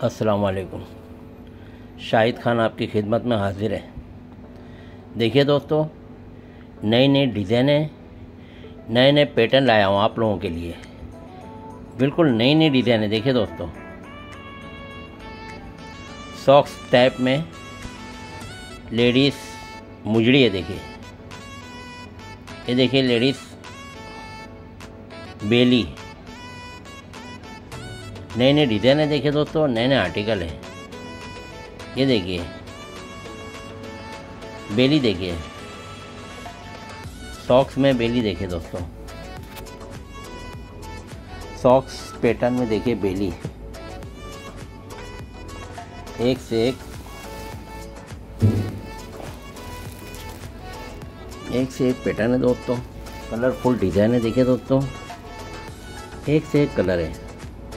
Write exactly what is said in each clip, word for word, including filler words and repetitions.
अस्सलाम वालेकुम। शाहिद खान आपकी खिदमत में हाजिर है। देखिए दोस्तों, नई नई डिज़ाइनें, नए नए पैटर्न लाया हूँ आप लोगों के लिए। बिल्कुल नई नई डिज़ाइनें। देखिए दोस्तों, सॉक्स टाइप में लेडीज़ मुजड़ी है। देखिए, ये देखिए लेडीज़ बेली, नए नए डिज़ाइन है। देखिए दोस्तों, नए नए आर्टिकल है। ये देखिए बेली, देखिए सॉक्स में बेली। देखिए दोस्तों, सॉक्स पैटर्न में देखिए बेली, एक से एक एक से एक पैटर्न है दोस्तों। कलरफुल डिज़ाइन है। देखिए दोस्तों, एक से एक कलर है।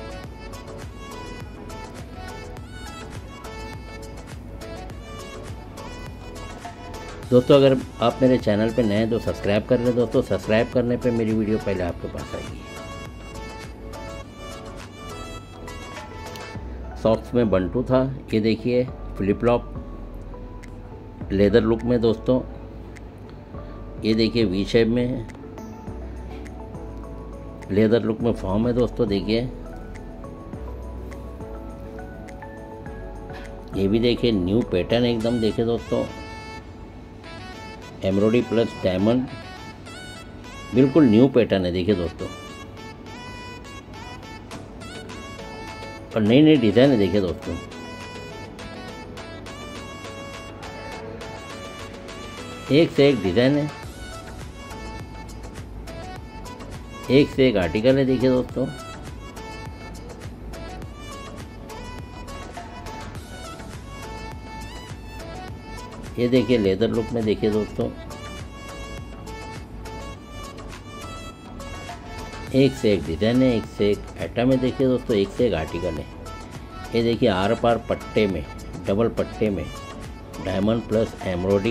दोस्तों, अगर आप मेरे चैनल पे नए हैं तो सब्सक्राइब कर लें दोस्तों। सब्सक्राइब करने पे मेरी वीडियो पहले आपके पास आएगी। सॉक्स में बंटू था। ये देखिए फ्लिप फ्लॉप लेदर लुक में दोस्तों। ये देखिए वी शेप में लेदर लुक में फॉर्म है दोस्तों। देखिए ये भी देखिए न्यू पैटर्न एकदम। देखिए दोस्तों, एम्ब्रॉयडरी प्लस डायमंड, बिल्कुल न्यू पैटर्न है। देखिए दोस्तों, और नई नई डिज़ाइन है। देखिए दोस्तों, एक से एक डिज़ाइन है, एक से एक आर्टिकल है। देखिए दोस्तों, ये देखिए लेदर लुक में। देखिए दोस्तों, एक से एक डिज़ाइन है, एक से एक आइटम है। देखिए दोस्तों, एक से एक आर्टिकल है। ये देखिए आर पार पट्टे में, डबल पट्टे में डायमंड प्लस एम्ब्रॉयडरी।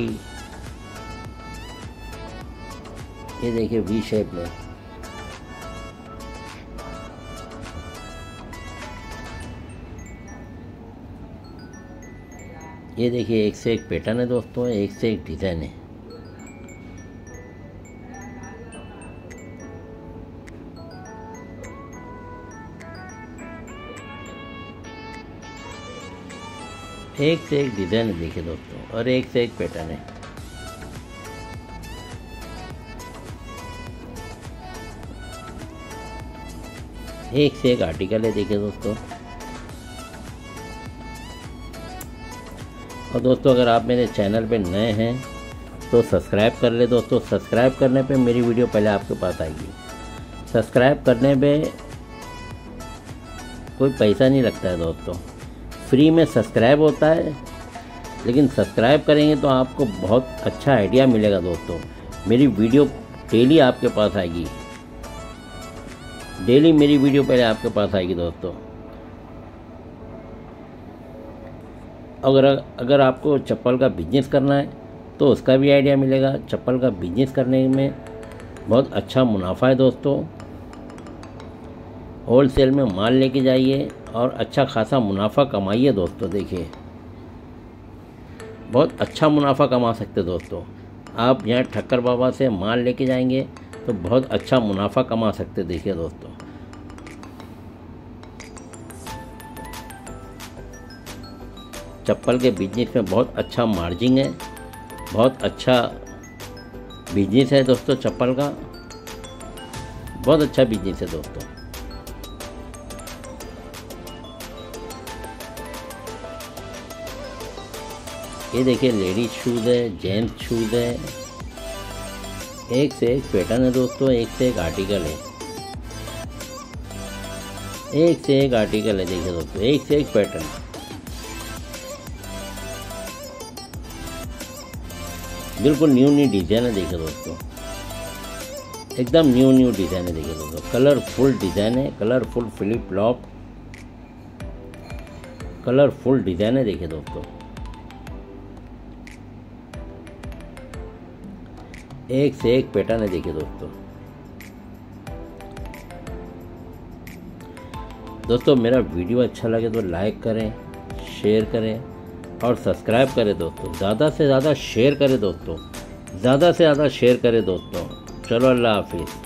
ये देखिए वी शेप में। ये देखिए एक से एक पैटर्न है दोस्तों, एक से एक डिज़ाइन है। एक से एक डिज़ाइन है। देखिए दोस्तों, और एक से एक पैटर्न है। एक से एक आर्टिकल है। देखिए दोस्तों, और दोस्तों अगर आप मेरे चैनल पे नए हैं तो सब्सक्राइब कर ले दोस्तों। सब्सक्राइब करने पे मेरी वीडियो पहले आपके पास आएगी। सब्सक्राइब करने पे कोई पैसा नहीं लगता है दोस्तों, फ्री में सब्सक्राइब होता है। लेकिन सब्सक्राइब करेंगे तो आपको बहुत अच्छा आइडिया मिलेगा दोस्तों। मेरी वीडियो डेली आपके पास आएगी, डेली मेरी वीडियो पहले आपके पास आएगी दोस्तों। अगर अगर आपको चप्पल का बिजनेस करना है तो उसका भी आइडिया मिलेगा। चप्पल का बिजनेस करने में बहुत अच्छा मुनाफा है दोस्तों। होलसेल में माल लेके जाइए और अच्छा खासा मुनाफा कमाइए दोस्तों। देखिए बहुत अच्छा मुनाफा कमा सकते दोस्तों। आप यहाँ ठक्कर बाबा से माल लेके जाएंगे तो बहुत अच्छा मुनाफा कमा सकते। देखिए दोस्तों, चप्पल के बिजनेस में बहुत अच्छा मार्जिन है, बहुत अच्छा बिजनेस है दोस्तों। चप्पल का बहुत अच्छा बिजनेस है दोस्तों। ये देखिए लेडीज शूज़ है, जेंट्स शूज़ है। एक से एक पैटर्न है दोस्तों, एक से एक आर्टिकल है, एक से एक आर्टिकल है। देखिए दोस्तों, एक से एक पैटर्न, बिल्कुल न्यू न्यू डिज़ाइन है। देखिए दोस्तों, एकदम न्यू न्यू डिज़ाइन है। देखिए दोस्तों, कलरफुल डिज़ाइन है, colourful flip flop, colourful design है। देखिए दोस्तों, एक से एक पैटर्न है। देखिए दोस्तों, दोस्तों मेरा वीडियो अच्छा लगे तो लाइक करें, शेयर करें और सब्सक्राइब करें दोस्तों। ज़्यादा से ज़्यादा शेयर करें दोस्तों, ज़्यादा से ज़्यादा शेयर करें दोस्तों। चलो अल्लाह हाफिज़।